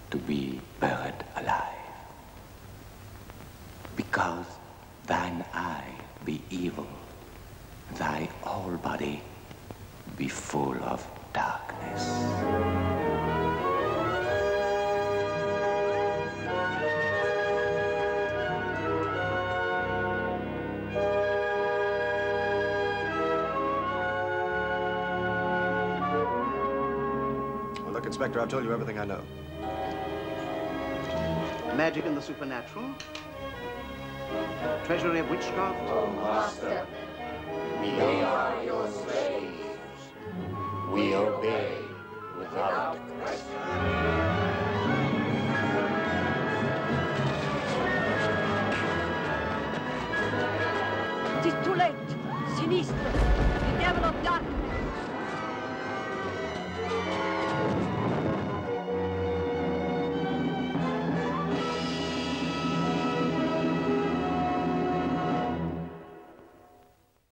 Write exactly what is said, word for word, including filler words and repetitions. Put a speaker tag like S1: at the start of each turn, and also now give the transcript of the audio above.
S1: to be buried alive. Because thine eye be evil, thy whole body be full of darkness.
S2: Well, look, Inspector, I've told you everything I know.
S3: Magic and the supernatural. Treasury of witchcraft.
S4: Oh, Master, we are your slaves. We obey without question.